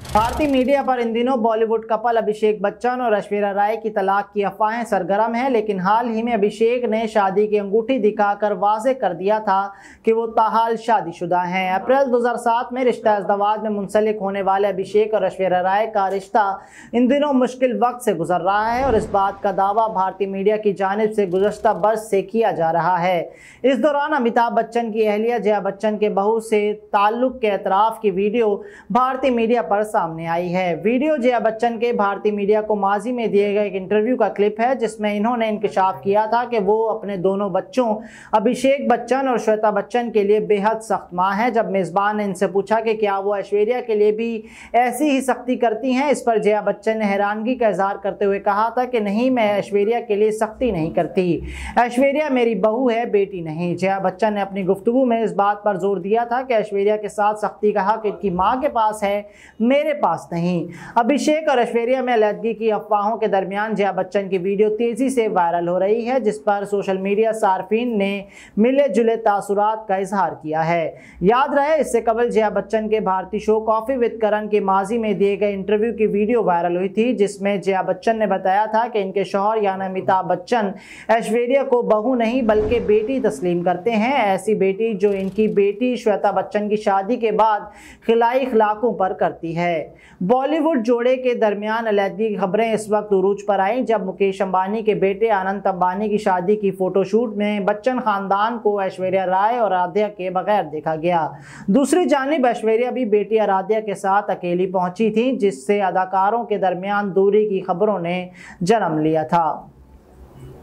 भारतीय मीडिया पर इन दिनों बॉलीवुड कपल अभिषेक बच्चन और ऐश्वर्या राय की तलाक की अफवाहें सरगर्म हैं, लेकिन हाल ही में अभिषेक ने शादी की अंगूठी दिखाकर वाज़ेह कर दिया था कि वो ताहाल शादीशुदा हैं। अप्रैल 2007 में रिश्ता इज़्दवाज में मुंसलिक होने वाले अभिषेक और ऐश्वर्या राय का रिश्ता इन दिनों मुश्किल वक्त से गुजर रहा है और इस बात का दावा भारतीय मीडिया की जानिब से गुज़श्ता बरस से किया जा रहा है। इस दौरान अमिताभ बच्चन की अहलिया जया बच्चन के बहू से ताल्लुक के एतराफ़ की वीडियो भारतीय मीडिया पर सामने आई है। वीडियो जया बच्चन के भारतीय मीडिया को माजी में दिए गए एक इंटरव्यू का क्लिप है, जिसमें इन्होंने इंकशाफ किया था कि वो अपने दोनों बच्चों अभिषेक बच्चन और श्वेता बच्चन के लिए बेहद सख्त मां है। जब मेजबान ने इनसे पूछा कि क्या वो ऐश्वर्या के लिए भी ऐसी ही सख्ती करती हैं, इस पर जया बच्चन ने हैरानगी का इजहार करते हुए कहा था कि नहीं, मैं ऐश्वर्या के लिए सख्ती नहीं करती, ऐश्वर्या मेरी बहू है, बेटी नहीं। जया बच्चन ने अपनी गुफ्तगू में इस बात पर जोर दिया था कि ऐश्वर्या के साथ सख्ती का हक इनकी मां के पास है, मेरे पास नहीं। अभिषेक और ऐश्वर्या में अलहदगी की अफवाहों के दरमियान जया बच्चन की वीडियो तेजी से वायरल हो रही है, जिस पर सोशल मीडिया सार्फिन ने मिले जुले तासुरात का इजहार किया है। याद रहे, इससे कबल जया बच्चन के भारतीय शो कॉफी विद करण के माजी में दिए गए इंटरव्यू की वीडियो वायरल हुई थी, जिसमें जया बच्चन ने बताया था कि इनके शौहर यानी अमिताभ बच्चन ऐश्वर्या को बहू नहीं बल्कि बेटी तस्लीम करते हैं, ऐसी बेटी जो इनकी बेटी श्वेता बच्चन की शादी के बाद खिलाई इखलाकों पर करती है। बॉलीवुड जोड़े के दरमियान अलहदगी की खबरें इस वक्त उरूज पर आई जब मुकेश अंबानी के बेटे अनंत अंबानी की शादी की फोटोशूट में बच्चन खानदान को ऐश्वर्या राय और आराध्या के बगैर देखा गया। दूसरी जानिब ऐश्वर्या भी बेटी आराध्या के साथ अकेली पहुंची थी, जिससे अदाकारों के दरमियान दूरी की खबरों ने जन्म लिया था।